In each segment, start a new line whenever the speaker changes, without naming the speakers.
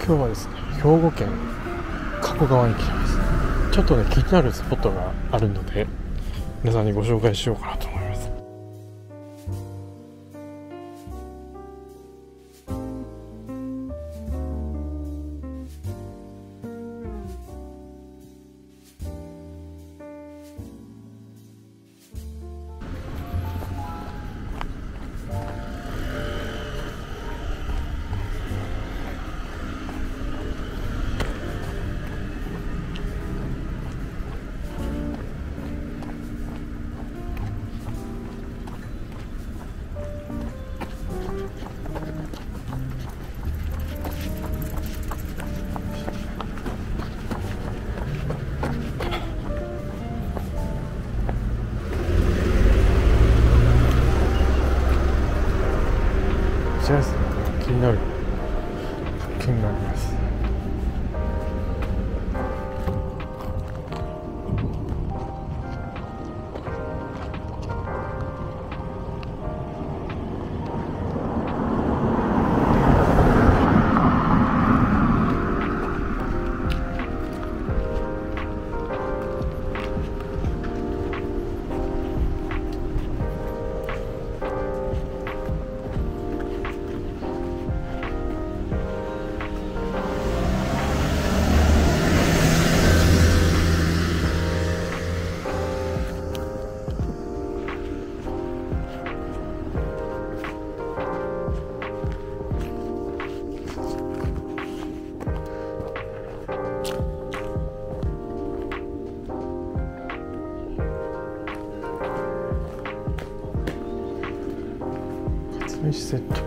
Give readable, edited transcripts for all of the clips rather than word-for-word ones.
今日はですね、兵庫県加古川に来てます。ちょっとね、気になるスポットがあるので、皆さんにご紹介しようかなと思います。こちらですね、気になる発見があります。飯セット。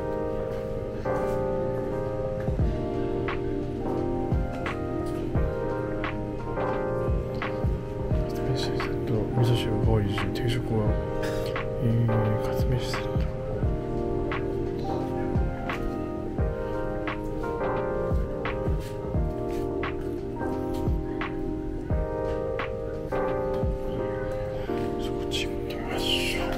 飯セット、味噌汁、ボーイジュ、定食は、カツ飯セット。そっち行きましょう。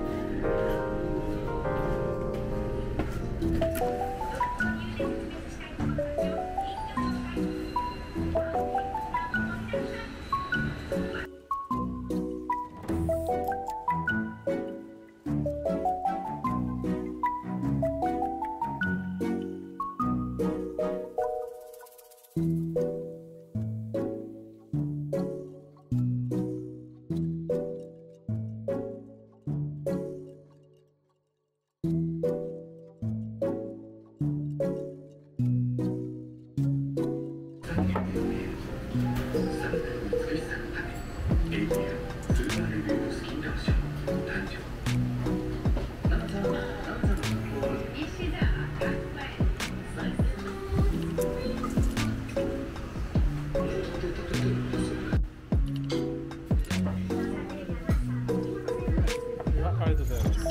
ありがとうございます。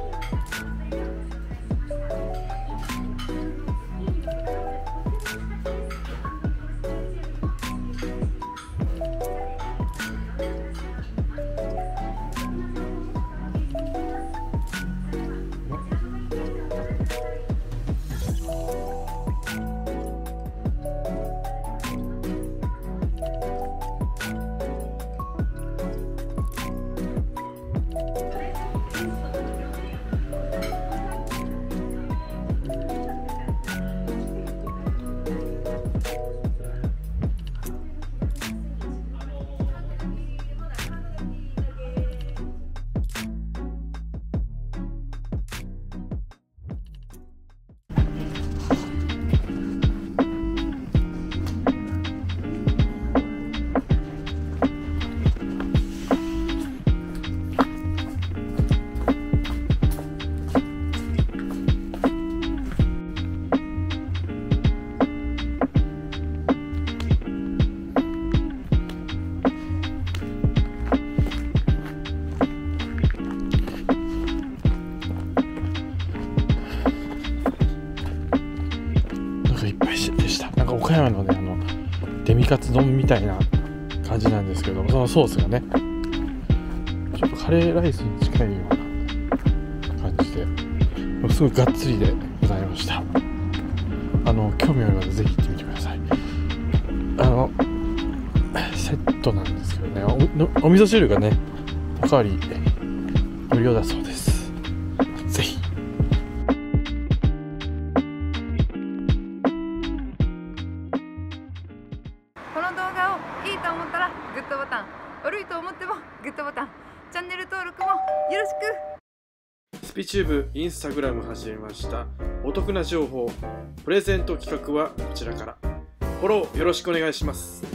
いっぱいでした。なんか岡山のね、デミカツ丼みたいな感じなんですけど、そのソースがね、ちょっとカレーライスに近いような感じで、すごいがっつりでございました。興味ある方ぜひ行ってみてください。 セットなんですけどね、お味噌汁がねおかわり無料だそうです。ぜひ。
この動画をいいと思ったらグッドボタン、悪いと思ってもグッドボタン、チャンネル登録もよろしく。
スピチューブインスタグラム始めました。お得な情報、プレゼント企画はこちらから。フォローよろしくお願いします。